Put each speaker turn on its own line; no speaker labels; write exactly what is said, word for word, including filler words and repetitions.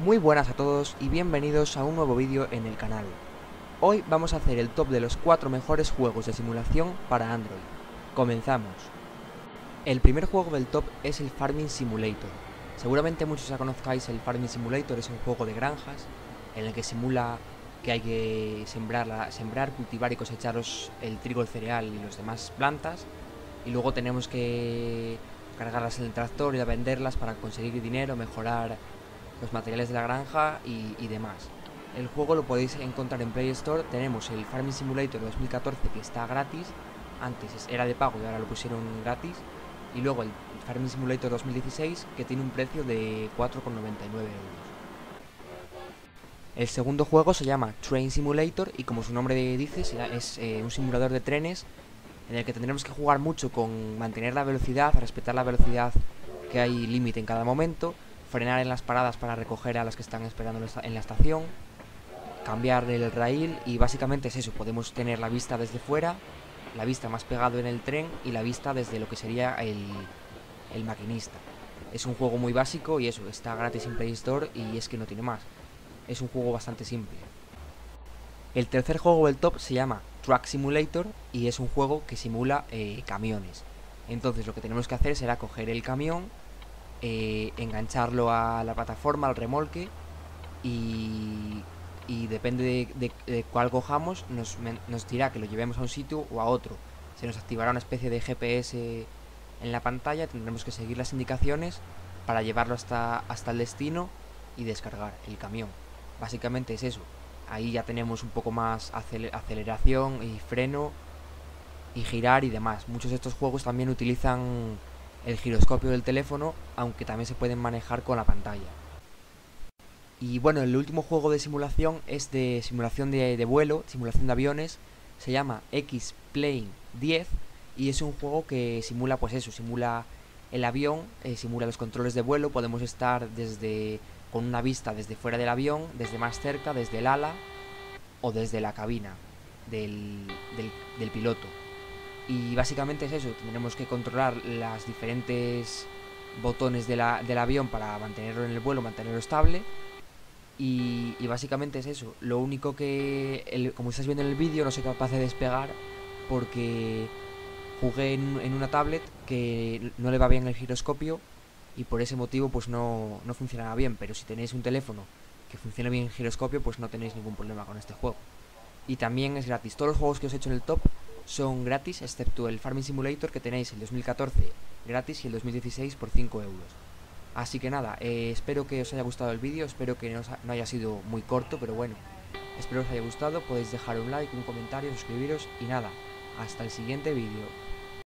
Muy buenas a todos y bienvenidos a un nuevo vídeo en el canal. Hoy vamos a hacer el top de los cuatro mejores juegos de simulación para Android. Comenzamos. El primer juego del top es el Farming Simulator. Seguramente muchos ya conozcáis el Farming Simulator, es un juego de granjas en el que simula que hay que sembrar, la, sembrar cultivar y cosechar los, el trigo, el cereal y las demás plantas. Y luego tenemos que cargarlas en el tractor y a venderlas para conseguir dinero, mejorar los materiales de la granja y, y demás. El juego lo podéis encontrar en Play Store. Tenemos el Farming Simulator dos mil catorce que está gratis. Antes era de pago y ahora lo pusieron gratis. Y luego el Farming Simulator dos mil dieciséis que tiene un precio de cuatro con noventa y nueve euros. El segundo juego se llama Train Simulator y como su nombre dice es eh, un simulador de trenes en el que tendremos que jugar mucho con mantener la velocidad, respetar la velocidad que hay límite en cada momento, frenar en las paradas para recoger a las que están esperando en la estación, cambiar el rail y básicamente es eso, podemos tener la vista desde fuera, la vista más pegado en el tren y la vista desde lo que sería el, el maquinista. Es un juego muy básico y eso, está gratis en Play Store y es que no tiene más. Es un juego bastante simple. El tercer juego del top se llama Truck Simulator y es un juego que simula eh, camiones. Entonces lo que tenemos que hacer será coger el camión, eh, engancharlo a la plataforma, al remolque y, y depende de, de, de cuál cojamos nos, nos dirá que lo llevemos a un sitio o a otro. Se nos activará una especie de G P S en la pantalla, tendremos que seguir las indicaciones para llevarlo hasta, hasta el destino y descargar el camión. Básicamente es eso. Ahí ya tenemos un poco más aceleración y freno y girar y demás. Muchos de estos juegos también utilizan el giroscopio del teléfono, aunque también se pueden manejar con la pantalla. Y bueno, el último juego de simulación es de simulación de, de vuelo, simulación de aviones. Se llama X-Plane diez y es un juego que simula pues eso, simula el avión, eh, simula los controles de vuelo. Podemos estar desde con una vista desde fuera del avión, desde más cerca, desde el ala o desde la cabina del, del, del piloto. Y básicamente es eso, tendremos que controlar las diferentes botones de la, del avión para mantenerlo en el vuelo, mantenerlo estable. Y, y básicamente es eso, lo único que, el, como estás viendo en el vídeo, no soy capaz de despegar porque jugué en, en una tablet que no le va bien el giroscopio y por ese motivo pues no, no funcionaba bien, pero si tenéis un teléfono que funcione bien el giroscopio pues no tenéis ningún problema con este juego. Y también es gratis, todos los juegos que os he hecho en el top son gratis, excepto el Farming Simulator que tenéis el dos mil catorce gratis y el dos mil dieciséis por cinco euros. Así que nada, eh, espero que os haya gustado el vídeo, espero que no, os ha, no haya sido muy corto, pero bueno, espero que os haya gustado, podéis dejar un like, un comentario, suscribiros y nada, hasta el siguiente vídeo.